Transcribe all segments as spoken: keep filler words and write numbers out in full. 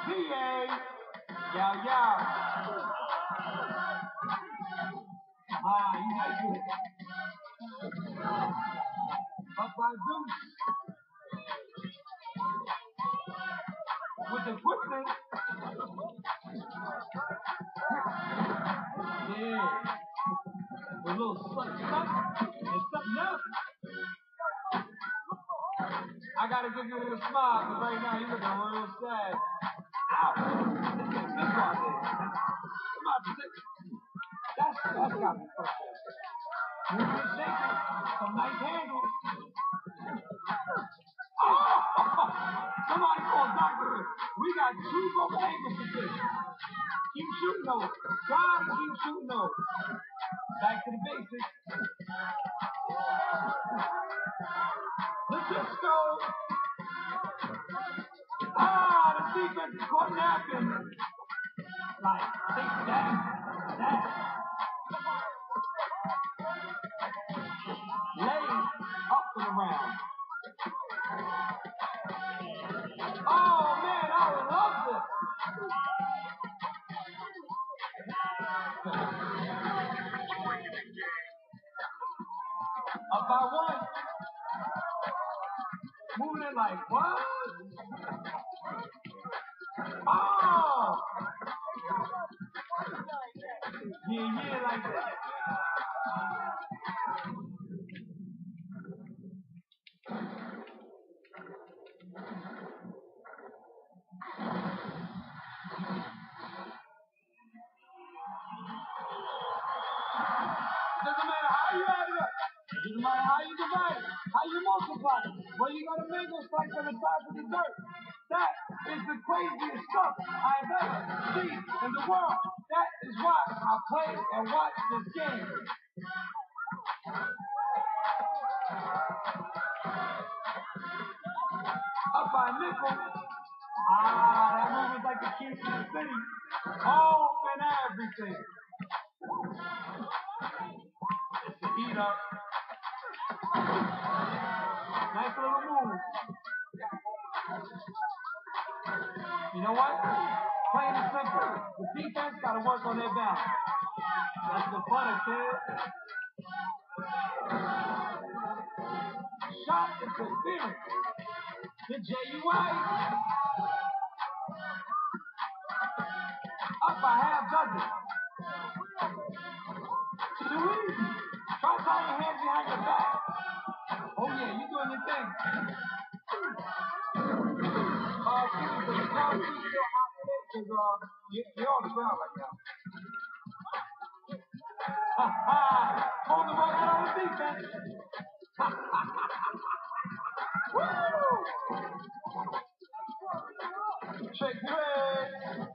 P A. Yo, yo. Ah, you nice with it. Up by Zeus. With the quickness. Yeah. A little suck, suck, and something else. I gotta give you a little smile, because right now you're looking real sad. Ow! This is big one there. Come on, six. That's, that's got me frustrated. Moving and shaking. Some nice handles. Oh! Somebody call Doctor. We got two broken ankles to fix. Keep shooting those. Gotta keep shooting those. Back to the basics. Let's just go. Ah, the defense is caught napping. Like, take that, that. Lay up and around. Oh, man, I love this. Up by one. Moving it like, what? Oh! Yeah, yeah, like that. Doesn't matter how you add it up. Doesn't matter how you divide it, how you multiply it, where you got to make those slice on the size of the dirt. That is the craziest stuff I've ever seen in the world. That is why I play and watch this game. Up by nickel. Ah, that move is like the key to the city. All and everything. It's the heat up. Nice little move. You know what? Plain and simple. The defense got to work on their balance. That's the fun, kid. Shot interference. The J U I. Up by half dozen. Too easy. Try tying your hands behind your back. Oh yeah, you doing your thing. Uh, excuse me, the crowd is still hot today because uh, you, you're on the ground right now. Ha ha! Hold the right out on the defense. Ha ha ha ha! Woo! Check it.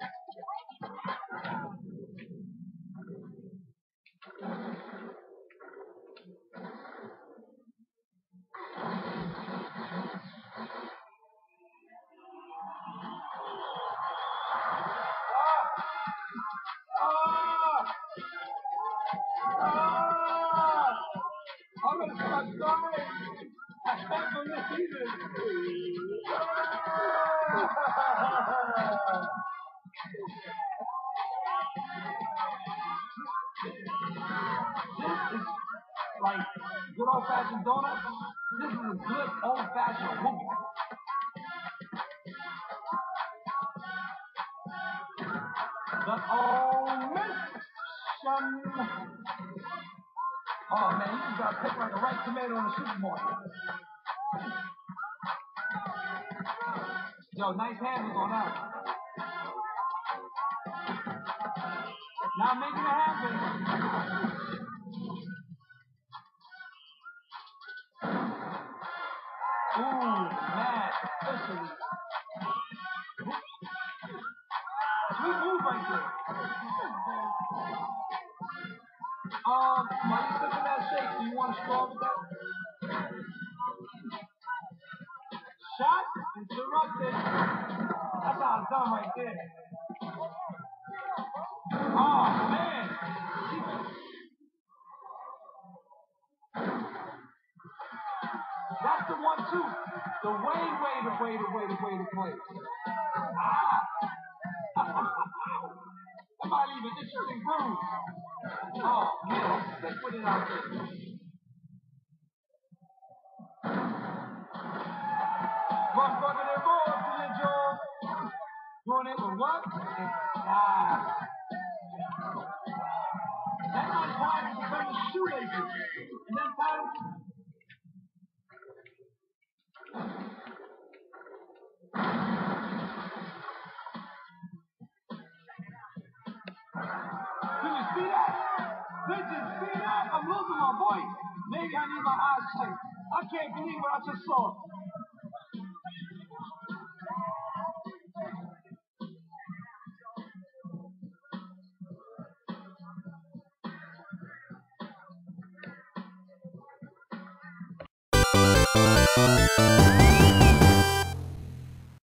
I'm gonna start starting. I can't believe it. This is like good old-fashioned donuts. This is a good old-fashioned whoopie. The omission. Oh man, you just gotta pick like a ripe tomato in the supermarket. Yo, nice handles on that. Now making it happen. Ooh, man, officially. Sweet move right there. Um, while you sipping that shake, do you want a straw with that? Shot interrupted. That's how it's done right there. Oh man. That's the one too. The way, way, the way, the way, the way to play. Ah. That might leave an interesting groove. Oh, man, let's put it out there. Motherfucker, they roll up to your jaw. Doing it with what? Ah. That untied is from the shoelaces. And then tied Do you see that? Did you see that? I'm losing my voice. Maybe I need my eyes checked. I can't believe what I just saw.